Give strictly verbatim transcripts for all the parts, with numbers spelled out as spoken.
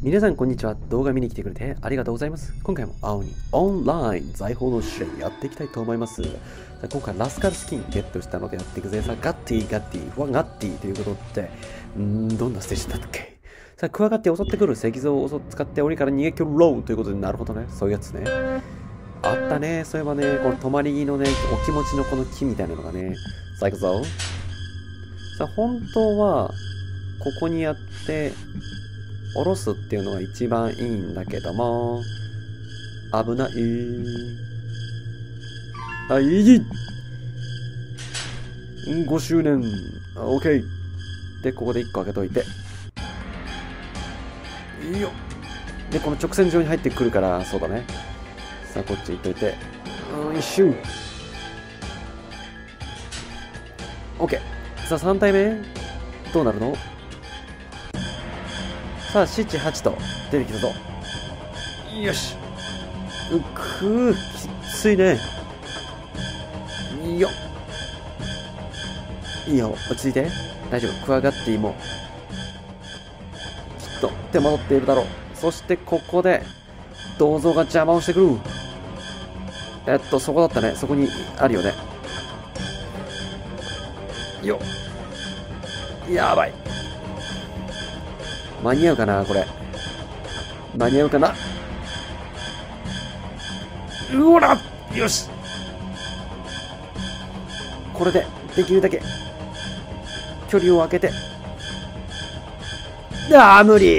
皆さんこんにちは。動画見に来てくれてありがとうございます。今回も青にオンライン財宝の試練やっていきたいと思います。さあ今回ラスカルスキンゲットしたのでやっていくぜ。さあガッティガッティフワガッティということで、うーん、どんなステージだったっけ。さあクワガッティ襲ってくる石像を使って檻から逃げ切ろうということで、なるほどね。そういうやつね。あったね。そういえばね、この泊まり木のね、お気持ちのこの木みたいなのがね。さあ行くぞ。さあ本当は、ここにやって、下ろすっていうのが一番いいんだけども、危ない。はい、ごしゅうねん。オッケー。で、ここでいっこ開けといて。いいよ。で、この直線上に入ってくるから、そうだね。さあ、こっち行っといて。うん、一周。オッケー。さあ、さん体目。どうなるの？さあ、なな、はちと出てきたぞ。よし。うくー、きついね。いいよ。いいよ、落ち着いて。大丈夫。クワガッティも、きっと手間取っているだろう。そして、ここで、銅像が邪魔をしてくる。えっと、そこだったね。そこにあるよね。よっ。やばい。間に合うかなこれ。間に合うかな。うおらよし。これでできるだけ距離を空けて。ああ無理。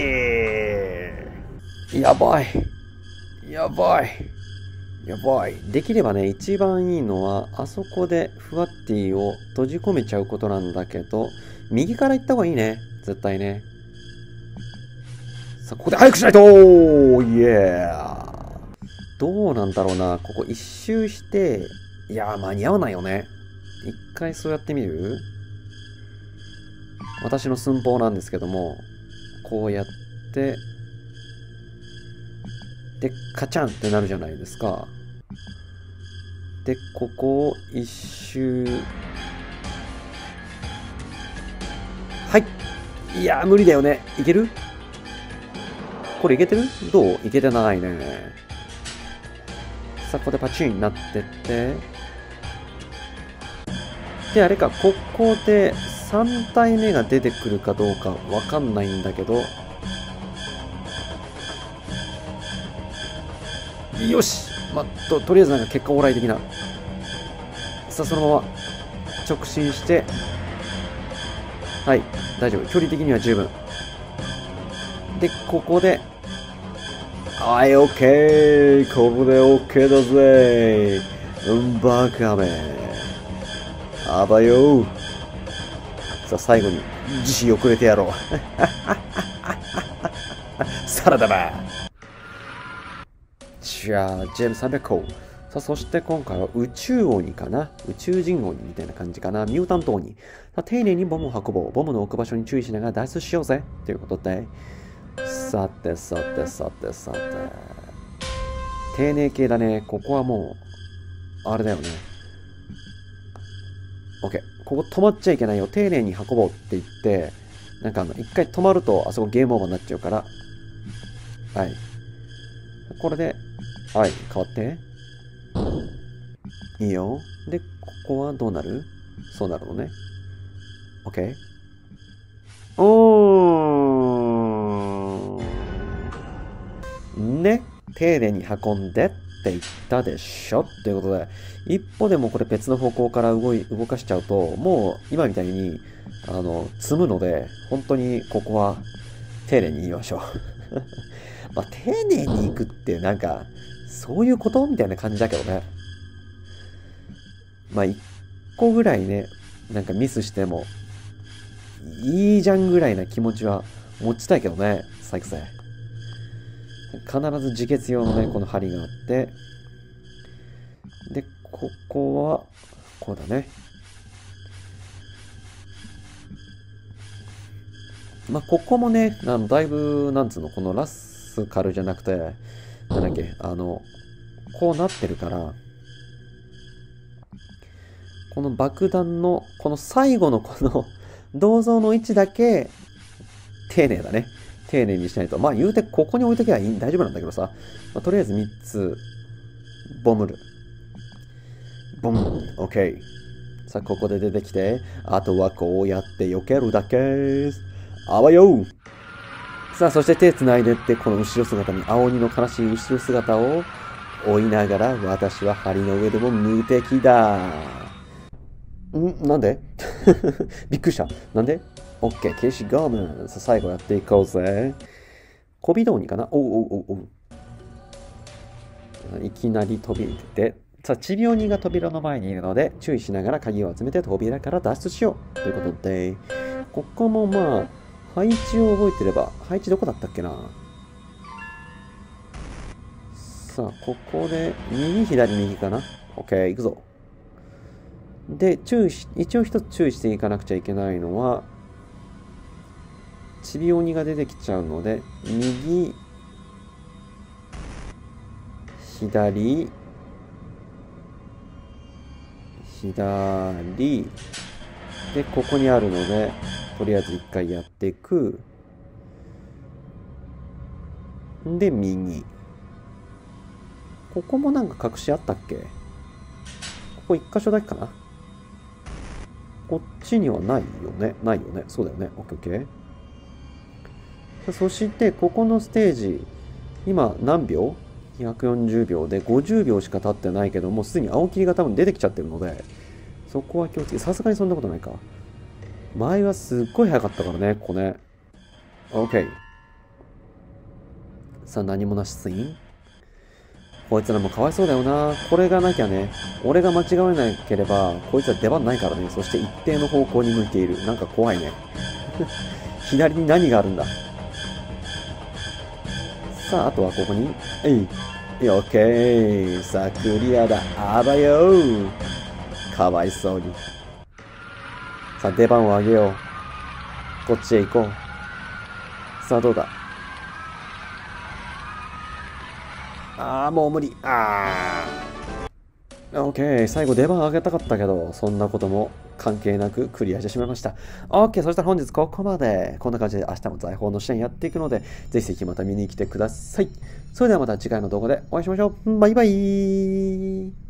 やばいやばいやばい。できればね、一番いいのはあそこでフワッティを閉じ込めちゃうことなんだけど、右から行った方がいいね、絶対ね。さあ、ここで早くしないと。イエー。どうなんだろうな。ここ一周して、いやー、間に合わないよね。一回そうやってみる？私の寸法なんですけども、こうやって、で、カチャンってなるじゃないですか。で、ここを一周。はい。いやー、無理だよね。いける？これいけてる？どう？いけてないね。さあ、ここでパチンになってって。で、あれか、ここでさん体目が出てくるかどうかわかんないんだけど。よし！まあ、と、とりあえずなんか結果オーライ的な。さあ、そのまま直進して。はい、大丈夫。距離的には十分。で、ここで、はい、オッケー。ここでオッケーだぜ。うん、バカめ。あばよ。さあ、最後に、自信をくれてやろう。サラダだ。じゃあ、ジェムさんびゃくこ。さあ、そして今回は宇宙鬼かな。宇宙人鬼みたいな感じかな。ミュータント鬼。さあ、丁寧にボムを運ぼう。ボムの置く場所に注意しながら脱出しようぜ。ということで。さてさてさてさて。丁寧系だね。ここはもう、あれだよね。OK。ここ止まっちゃいけないよ。丁寧に運ぼうって言って、なんかあの、一回止まるとあそこゲームオーバーになっちゃうから。はい。これで、はい、変わって。いいよ。で、ここはどうなる？そうなるのね。OK。おーん。ね。丁寧に運んでって言ったでしょっていうことで、一歩でもこれ別の方向から動い、動かしちゃうと、もう今みたいに、あの、積むので、本当にここは丁寧に言いましょう。まあ、丁寧に行くってなんか、そういうことみたいな感じだけどね。まあ、一個ぐらいね、なんかミスしても、いいじゃんぐらいな気持ちは持ちたいけどね、サイクセ。必ず自決用のね、この針があって、で、ここは、こうだね。まあ、ここもね、あのだいぶ、なんつうの、このラスカルじゃなくて、なんだっけ、あの、こうなってるから、この爆弾の、この最後のこの銅像の位置だけ、丁寧だね。 丁寧にしないと。まあ言うてここに置いときゃいい大丈夫なんだけどさ。まあ、とりあえずみっつ、ボムる。ボン、オッケー。さあ、ここで出てきて、あとはこうやって避けるだけです。あわよ。さあ、そして手つないでって、この後ろ姿に、青鬼の悲しい後ろ姿を追いながら、私は針の上でも無敵だ。んなんでびっくりした。なんで ?OK、消しゴム。さあ、最後やっていこうぜ。小微動にかなおうおうおうおう。いきなり飛び出て、さあ、ちび鬼が扉の前にいるので、注意しながら鍵を集めて扉から脱出しよう。ということで、ここもまあ、配置を覚えてれば、配置どこだったっけな。さあ、ここで、右、左、右かな。OK、行くぞ。で、注意し、一応一つ注意していかなくちゃいけないのは、ちび鬼が出てきちゃうので、右、左、左、で、ここにあるので、とりあえず一回やっていく。で、右。ここもなんか隠しあったっけ？ここ一箇所だけかな？こっちにはないよね。ないよね。そうだよね。オッケーオッケー。そして、ここのステージ、今何秒 ?ひゃくよんじゅう 秒でごじゅうびょうしか経ってないけど、もうすでに青霧が多分出てきちゃってるので、そこは気をつけ、さすがにそんなことないか。前はすっごい早かったからね、ここね。OK。さあ、何もなしスイン。こいつらもかわいそうだよな。これがなきゃね、俺が間違えなければ、こいつは出番ないからね。そして一定の方向に向いている。なんか怖いね。左に何があるんだ。さあ、あとはここに。えい。オッケー。さあ、クリアだ。あばよー。かわいそうに。さあ、出番をあげよう。こっちへ行こう。さあ、どうだ。ああ、もう無理。ああ。オッケー。最後出番あげたかったけど、そんなことも関係なくクリアしてしまいました。オッケー。そしたら本日ここまで。こんな感じで明日も財宝の支援やっていくので、ぜひぜひまた見に来てください。それではまた次回の動画でお会いしましょう。バイバイ。